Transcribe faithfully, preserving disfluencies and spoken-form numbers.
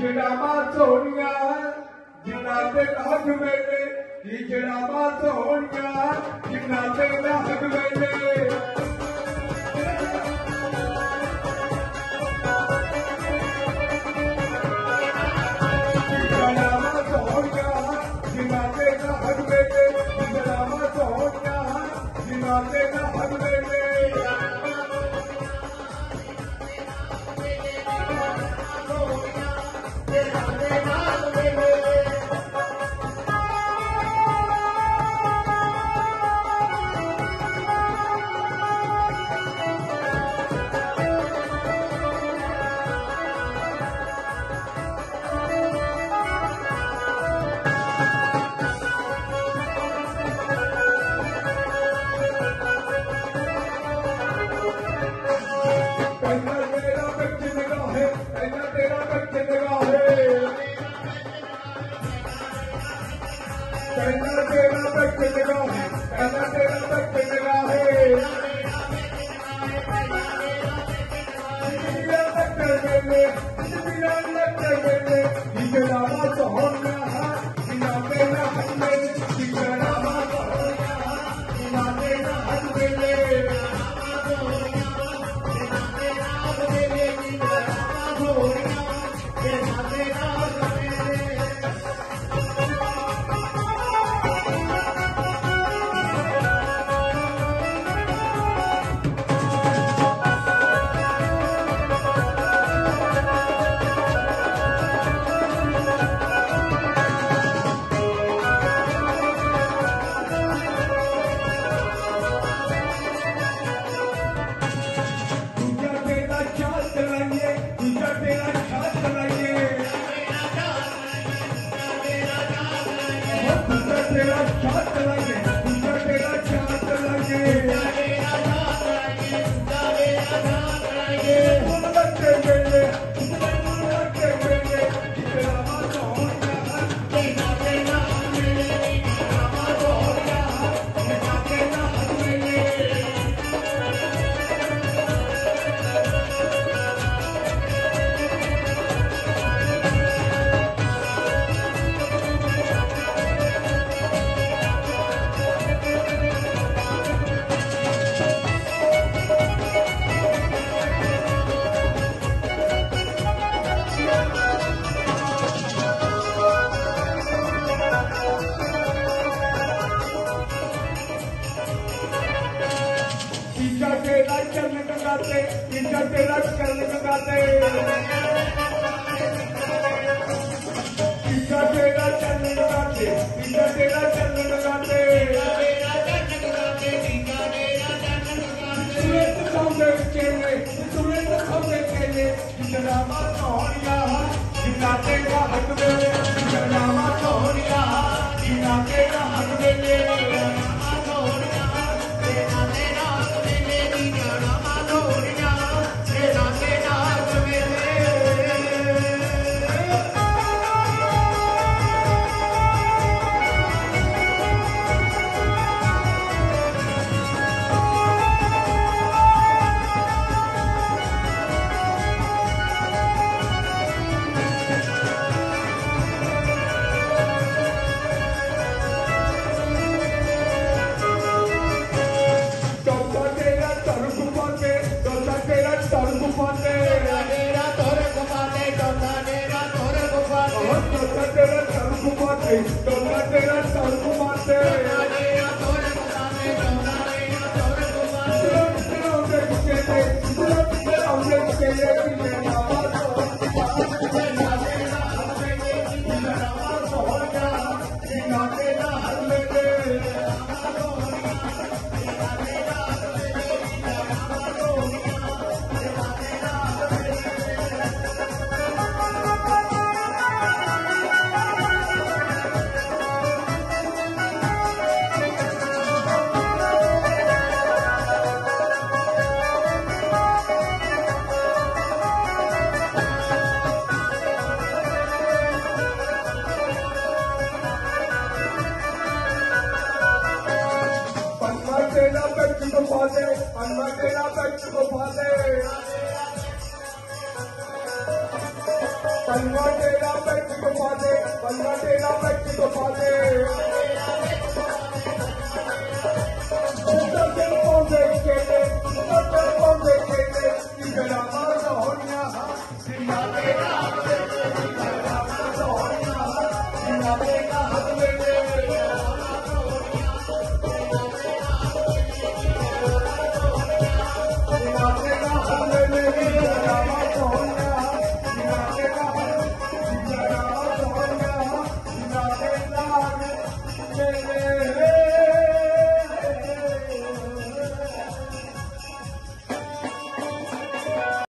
जड़ावा सोनिया जिन्ना ते लाग मेले की जड़ावा सोनिया जिन्ना ते लाग मेले जड़ावा सोनिया जिन्ना ते लाग मेले जड़ावा सोनिया जिन्ना ते लाग मेले पहला तेरा तक लगा है पहला तेरा तक लगा है जिया तक मेले जिया तक मेले जिगरावा सोनिया जिया तेरा हक मेले जिगरावा सोनिया जिया तेरा हक मेले तेरा साथ चलाएंगे दूसरा तेरा साथ चलाएंगे फूल लगते मेले फूल लगते मेले जड़ावा सोनिया जिन्ना ते लाग मेले जड़ावा सोनिया जिन्ना ते लाग मेले तेरा चरण लगाते इनका तेरा चरण लगाते इनका तेरा चरण लगाते इनका तेरा चरण लगाते सुरेश खाते केले सुरेश खाते केले जड़ावा सोनिया जिन्ना तेरा हक मेले जड़ावा सोनिया जिन्ना तेरा हक मेले डोला तेरा सर घुमाते पल्ला तेरा बैठ को पाते, पल्ला तेरा बैठ को पाते।